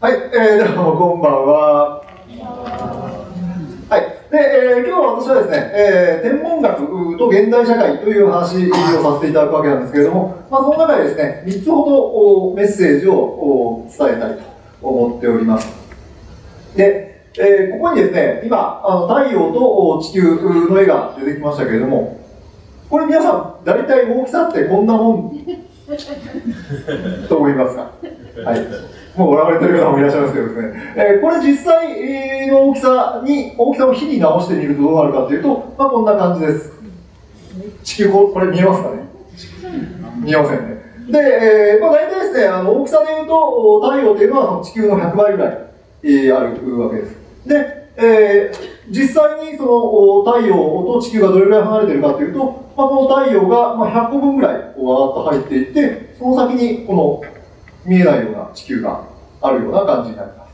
はい、ではこんばんは。はい、で、今日は私はですね、天文学と現代社会という話をさせていただくわけなんですけれども、その中でですね、3つほどメッセージを伝えたいと思っております。で、ここにですね、今、太陽と地球の絵が出てきましたけれども、これ皆さん、大体大きさってこんなもんと思いますか？はい。もう笑われてる方もいらっしゃいますけどですね、これ実際の大きさを比に直してみるとどうなるかというと、こんな感じです。地球、これ見えますかね？見えませんね。で、大体ですね、大きさでいうと、太陽というのはその地球の100倍ぐらい、あるわけです。で、実際にその太陽と地球がどれぐらい離れているかというと、この太陽が100個分ぐらいこうわーっと入っていって、その先にこの見えないような地球があるような感じになります。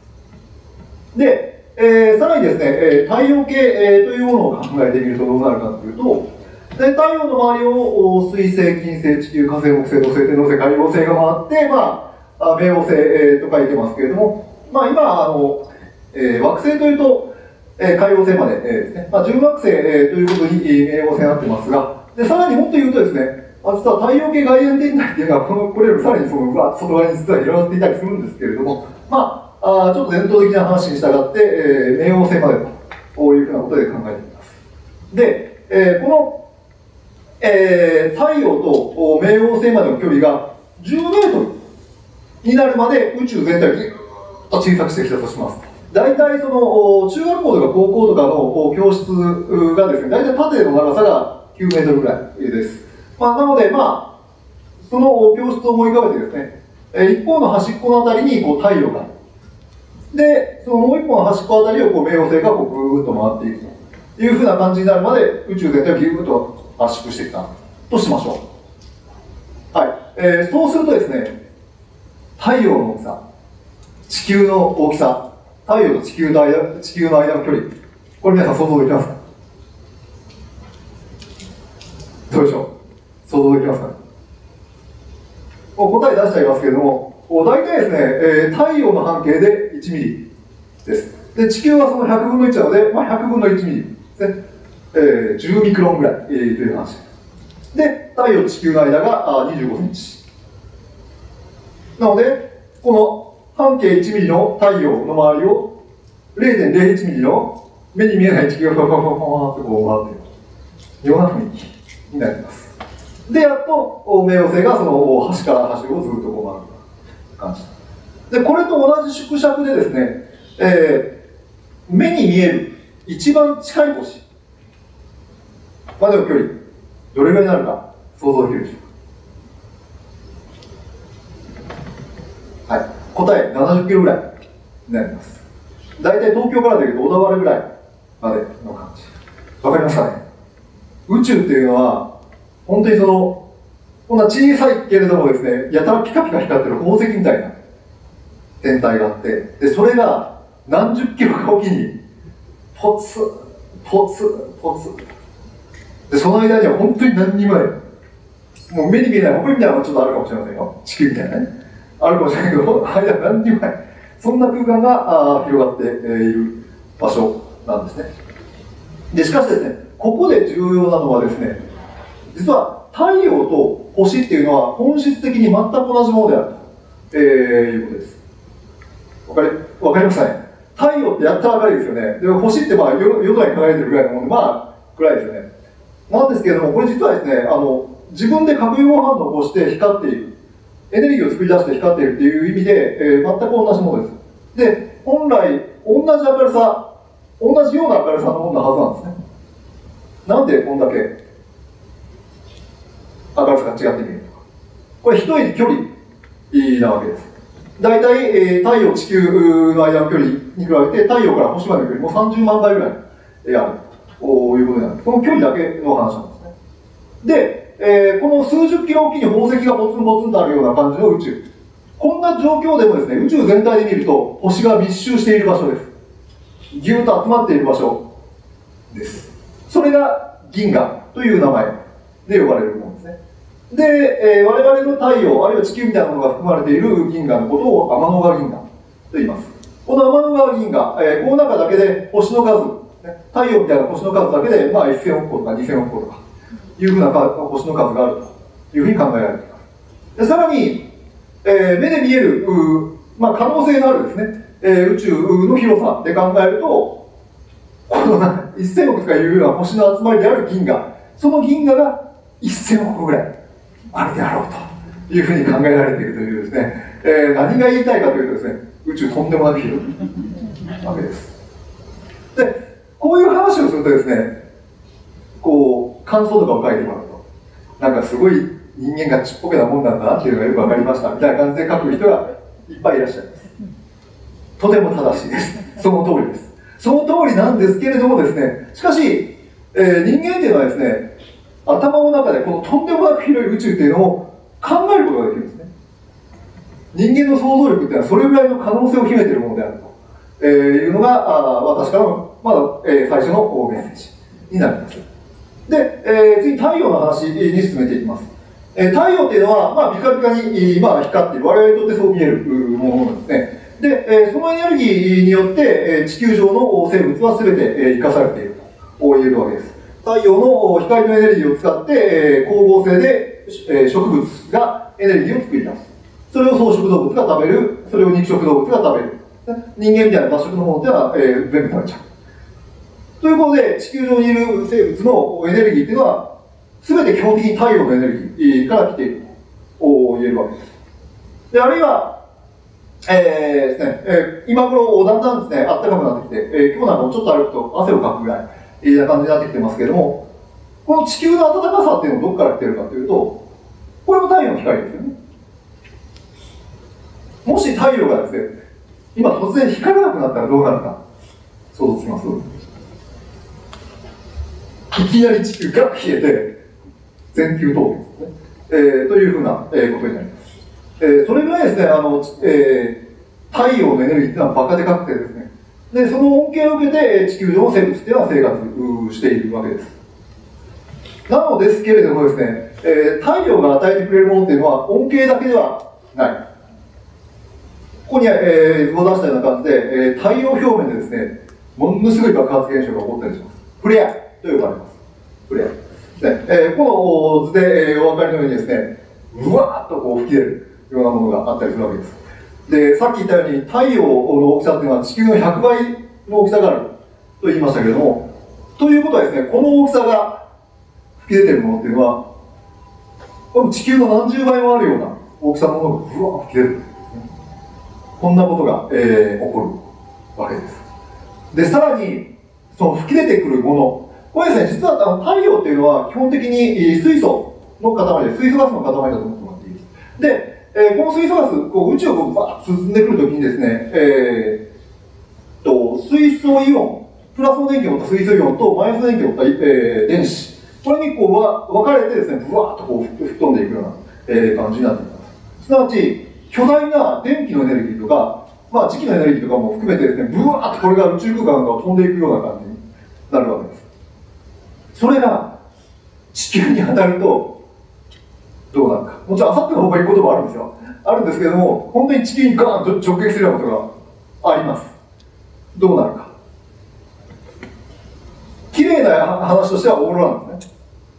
で、さらにですね、太陽系、というものを考えてみるとどうなるかというと、太陽の周りを水星、金星、地球、火星、木星、土星、天王星、海王星が回って、冥王星、と書いてますけれども、今、惑星というと、海王星まで、ですね、準惑星、ということに冥王星になってますが、でさらにもっと言うとですね、実は太陽系外縁天体っていうのはこれよりさらに外側に実は広がっていたりするんですけれども、ちょっと伝統的な話に従って、冥王星までというふうなことで考えています。で、この、太陽と冥王星までの距離が10メートルになるまで宇宙全体をぎゅっと小さくしてきたとします。大体その中学校とか高校とかの教室がですね、大体縦の長さが9メートルぐらいです。なので、その教室を思い浮かべてですね、一方の端っこのあたりに太陽がある。で、そのもう一方の端っこあたりを冥王星がぐーっと回っていくというふうな感じになるまで宇宙全体をぎゅーっと圧縮してきたとしましょう。はい。そうするとですね、太陽の大きさ、地球の大きさ、太陽と地球の間の距離、これ皆さん想像できますか？どうでしょう？想像できますか？答え出しちゃいますけれども、大体ですね、太陽の半径で1ミリです。で、地球はその100分の1なので、100分の1ミリですね。10ミクロンぐらい、という話です。で、太陽と地球の間が25センチ。なので、この半径1ミリの太陽の周りを 0.01 ミリの目に見えない地球がファファファファとこう回っているような雰囲気になります。で、やっと冥王星がその端から端をずっとこう回る感じ。で、これと同じ縮尺でですね、目に見える一番近い星までの距離、どれぐらいになるか想像できるでしょうか？はい。答え、70キロぐらいになります。大体東京からでいうと小田原ぐらいまでの感じ。わかりますかね？宇宙っていうのは、本当にこんな小さいけれどもですね、やたらピカピカ光ってる宝石みたいな天体があって、で、それが何十キロかおきに、ポツ、ポツ、ポツ。で、その間には本当に何にもない。もう目に見えない埃みたいなのがちょっとあるかもしれませんよ。地球みたいなね。あるかもしれないけど、間何にもない。そんな空間が広がっている場所なんですね。で、しかしですね、ここで重要なのはですね、実は太陽と星っていうのは本質的に全く同じものであると、いうことです。わかりますかね？太陽ってやったら明るいですよね。で、星って夜空に輝いてるぐらいのもので、暗いですよね。なんですけれども、これ実はですね、自分で核融合反応を起こして光っている。エネルギーを作り出して光っているっていう意味で、全く同じものです。で、本来、同じ明るさ、同じような明るさのものなはずなんですね。なんでこんだけ明るさが違って見えるのか。これ、一重距離なわけです。大体、太陽、地球の間の距離に比べて、太陽から星までの距離も30万倍ぐらいあるということになる。この距離だけの話なんですね。で、この数十キロおきに宝石がポツンポツンとあるような感じの宇宙。こんな状況でもですね、宇宙全体で見ると星が密集している場所です。ぎゅーっと集まっている場所です。それが銀河という名前で呼ばれるものですね。で、我々の太陽、あるいは地球みたいなものが含まれている銀河のことを天の川銀河言います。この天の川銀河、この中だけで星の数、太陽みたいな星の数だけで、まあ、1000億個とか2000億個とかいうふうな星の数があるというふうに考えられています。でさらに、目で見える、まあ、可能性のあるですね、宇宙の広さで考えると、この1000億とかいうような星の集まりである銀河、その銀河が1000億個ぐらいあるであろうというふうに考えられているというですね、何が言いたいかというとですね、宇宙とんでもなく広いわけです。で、こういう話をするとですね、こう、感想とかを書いてもらうと、なんかすごい人間がちっぽけなもんなんだなっていうのがよくわかりましたみたいな感じで書く人がいっぱいいらっしゃいます。とても正しいです。その通りです。その通りなんですけれどもですね、しかし、人間っていうのはですね、頭の中でこのとんでもなく広い宇宙っていうのを考えることができるんですね。人間の想像力っていうのはそれぐらいの可能性を秘めているものであると、いうのが私からのまだ、最初のメッセージになります。で、次太陽の話に進めていきます。太陽っていうのは、まあ、ビカビカに、まあ、光っている、我々にとってそう見えるものなんですね。で、そのエネルギーによって、地球上の生物は全て生かされていると言えるわけです。太陽の光のエネルギーを使って、光合成で植物がエネルギーを作り出す。それを草食動物が食べる、それを肉食動物が食べる。人間みたいな雑食のものっていうのは、全部食べちゃう。ということで、地球上にいる生物のエネルギーっていうのは、全て基本的に太陽のエネルギーから来ていると言えるわけです。で、あるいは、ですね、今頃だんだんですね、暖かくなってきて、今日なんかもちょっと歩くと汗をかくぐらいな感じになってきてますけれども、この地球の暖かさっていうのはどこから来ているかというと、これも太陽の光ですよね。もし太陽がですね、今突然光らなくなったらどうなるか、想像つきます？いきなり地球が冷えて、全球凍結ですね、というふうな、ことになります。それぐらいですね、太陽のエネルギーっていうのはバカでかくてですね、でその恩恵を受けて地球上の生物っていうのは生活しているわけです。なのですけれどもですね、太陽が与えてくれるものっていうのは恩恵だけではない。ここに、図を出したような感じで、太陽表面でですね、ものすごい爆発現象が起こったりします。フレアと呼ばれます。フレア。ね、この図で、お分かりのようにですね、うわーっとこう吹き出るようなものがあったりするわけです。で、さっき言ったように太陽の大きさっていうのは地球の100倍の大きさがあると言いましたけれども、ということはですね、この大きさが吹き出ているものっていうのは、この地球の何十倍もあるような大きさのものがうわー吹き出る。こんなことが、起こるわけです。で、さらに、その吹き出てくるもの、これですね、実は太陽っていうのは基本的に水素の塊で、水素ガスの塊だと思ってもらっていいです。で、この水素ガス、こう宇宙をこうバーッと進んでくるときにですね、水素イオン、プラスの電気を持った水素イオンとマイナスの電気を持った、電子、これにこう分かれてですね、ぶわーっとこう吹っ飛んでいくような、感じになっています。すなわち、巨大な電気のエネルギーとか、まあ、磁気のエネルギーとかも含めてですね、ブワーッとこれが宇宙空間が飛んでいくような感じになるわけです。それが地球に当たるとどうなるか。もちろんあさっての方がいいこともあるんですよ。あるんですけれども、本当に地球にガーンと直撃するようなことがあります。どうなるか。綺麗な話としてはオーロラなんですね。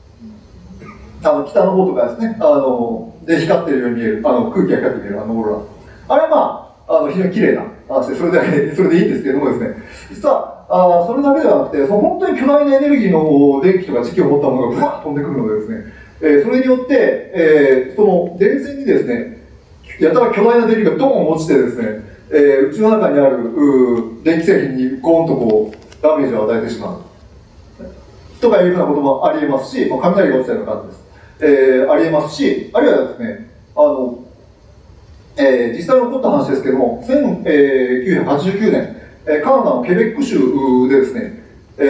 北の方とかですね、で光っているように見える、空気が光って見えるオーロラ。あれはまあ、非常に綺麗な話で、それでいいんですけれどもですね、実は、それだけではなくて、その本当に巨大なエネルギーの電気とか磁気を持ったものがブワーッと飛んでくるのでですね、それによって、その電線にですね、やたら巨大な電気がドーン落ちてですね、うちの中にある電気製品にゴーンとこうダメージを与えてしまう。とかいうようなこともありえますし、雷が落ちたような感じです。ありえますし、あるいはですね、実際に起こった話ですけども、1989年、カナダのケベック州でですね、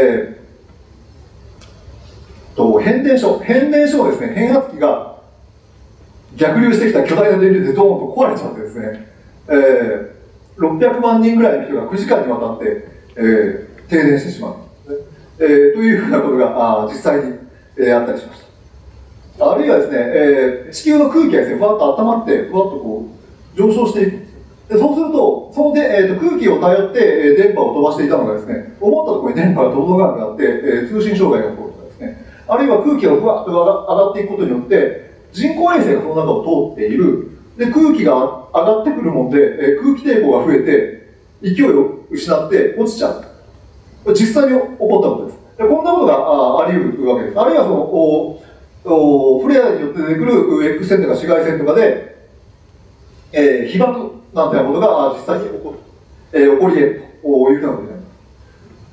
変電所のですね、変圧器が逆流してきた巨大な電流でドーンと壊れちゃってですね、600万人ぐらいの人が9時間にわたって、停電してしまう、というふうなことが実際に、あったりしました。あるいはですね、地球の空気がですね、ふわっと温まって、ふわっとこう上昇していく。 でそうすると、そので、空気を頼って電波を飛ばしていたのがですね、思ったところに電波が届かなくなって、通信障害が起こるとかですね、あるいは空気がふわっと上がっていくことによって、人工衛星がその中を通っている、で空気が上がってくるもんで、空気抵抗が増えて、勢いを失って落ちちゃう。実際に起こったことです。でこんなことがあり得るわけです。あるいはそのフレアによって出てくる X 線とか紫外線とかで、被爆なんていうことが実際に起こり得るというふうなことになります。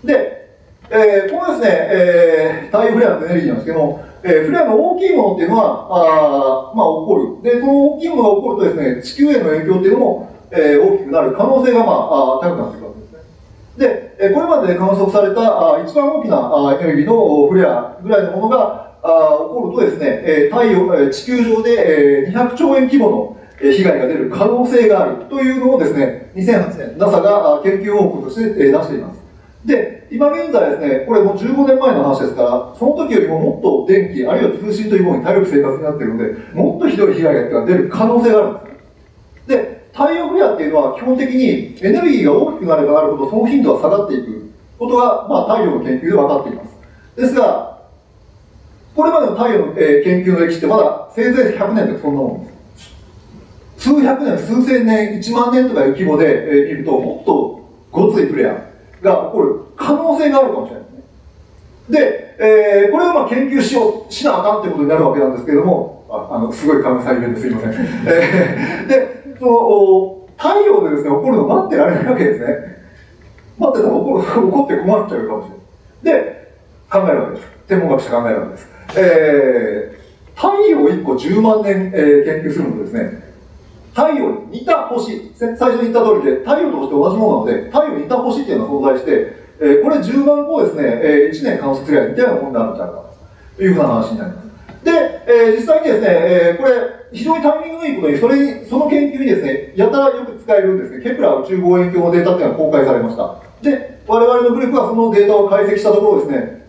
で、このですね、太陽フレアのエネルギーなんですけども、フレアの大きいものっていうのは、起こる。で、その大きいものが起こるとですね、地球への影響っていうのも、大きくなる可能性が、高くなってくるわけですね。で、これまで観測された一番大きなエネルギーのフレアぐらいのものが起こるとですね、地球上で200兆円規模の被害が出る可能性があるというのをですね、2008年、NASA が研究報告として出しています。で、今現在ですね、これもう15年前の話ですから、その時よりももっと電気、あるいは通信というものに頼る生活になっているので、もっとひどい被害が出る可能性があるんですね。で、太陽フレアっていうのは基本的にエネルギーが大きくなればなるほどその頻度は下がっていくことが、太陽の研究で分かっています。ですが、これまでの太陽の、研究の歴史ってまだせいぜい100年とかそんなもんです。数百年、数千年、1万年とかいう規模で、見ると、もっとごついフレアが起こる可能性があるかもしれないですね。で、これを研究しなあかんということになるわけなんですけれども、すごい関西弁ですいません。で、その太陽でですね、起こるのを待ってられないわけですね。待ってたら起こって困っちゃうかもしれない。で、考えるわけです。天文学者考えるわけです。太陽1個10万年、研究するのとですね、太陽に似た星、最初に言った通りで、太陽と星って同じものなので、太陽に似た星っていうのが存在して、これ10万個をですね、1年観測すれば似たようなものになるんじゃないかというふうな話になります。で、実際にですね、これ、非常にタイミングのいいことに、その研究にですね、やたらよく使えるんですね、ケプラー宇宙望遠鏡のデータっていうのが公開されました。で、我々のグループがそのデータを解析したところですね、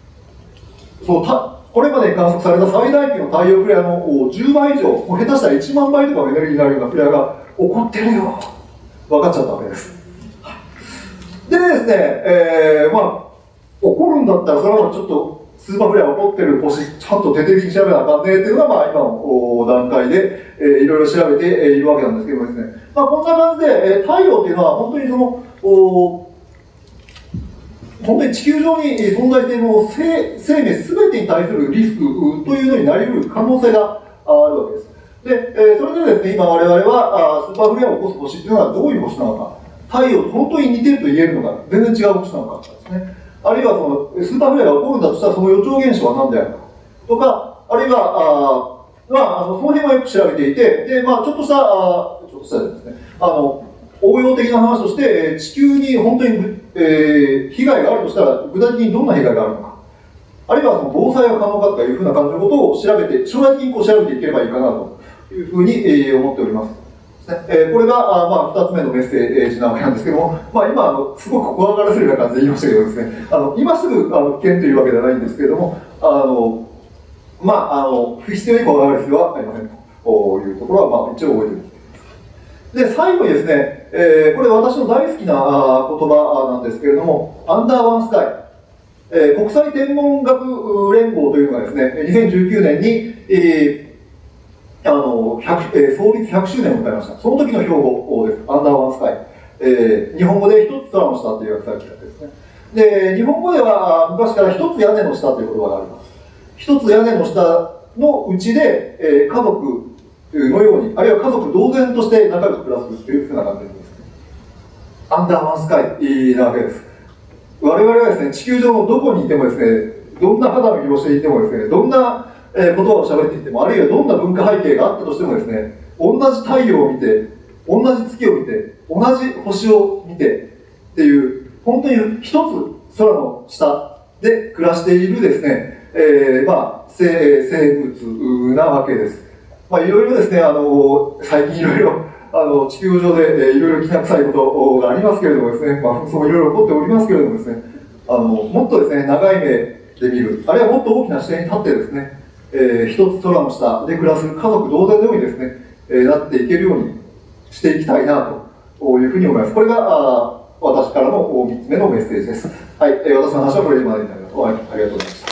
これまでに観測された最大級の太陽フレアの10倍以上、もう下手したら1万倍とかのエネルギーになるようなフレアが起こってるよ。分かっちゃったわけです。でですね、起こるんだったら、それはちょっとスーパーフレア起こってる星、ちゃんと徹底的に調べなあかんねっていうのが、今の段階で、いろいろ調べているわけなんですけどもですね、こんな感じで、太陽っていうのは本当に本当に地球上に存在している生命すべてに対するリスクというのになり得る可能性があるわけです。で、それでですね、今我々はスーパーフレアを起こす星というのはどういう星なのか、太陽と本当に似ていると言えるのか、全然違う星なのかですね、あるいはそのスーパーフレアが起こるんだとしたらその予兆現象は何であるかとか、あるいはその辺はよく調べていて、で、ちょっとしたですね、応用的な話として、地球に本当に、被害があるとしたら、具体的にどんな被害があるのか、あるいはその防災が可能かというふうな感じのことを調べて、将来的に調べていければいいかなというふうに、思っております。これが、2つ目のメッセージなわけなんですけども、今、すごく怖がらせるような感じで言いましたけどですね、今すぐ危険というわけではないんですけれども、不必要に怖がる必要はありませんというところは、一応覚えておきます。で、最後にですね、これ私の大好きな言葉なんですけれども、アンダーワンスカイ、国際天文学連合というのがですね、2019年に、創立100周年を迎えました。その時の標語です。アンダーワンスカイ。日本語で一つ空の下という訳されているやつですね。で、日本語では昔から一つ屋根の下という言葉があります。一つ屋根の下のうちで、家族のように、あるいは家族同然として仲良く暮らすというふうな感じです。アンダーワンスカイなわけです。我々はですね、地球上のどこにいてもですね、どんな肌の色をしていてもですね、どんな言葉を喋っていても、あるいはどんな文化背景があったとしてもですね、同じ太陽を見て、同じ月を見て、同じ星を見てっていう、本当に一つ空の下で暮らしているですね、生物なわけです。いろいろですね、最近いろいろ地球上でいろいろきな臭いことがありますけれどもですね、紛争もいろいろ起こっておりますけれどもですね、もっとですね、長い目で見る、あるいはもっと大きな視点に立ってですね、一つ空の下で暮らす家族同然のようにですね、なっていけるようにしていきたいないうふうに思います。これが私からの3つ目のメッセージです。はい、私の話はこれまでになります。ありがとうございました。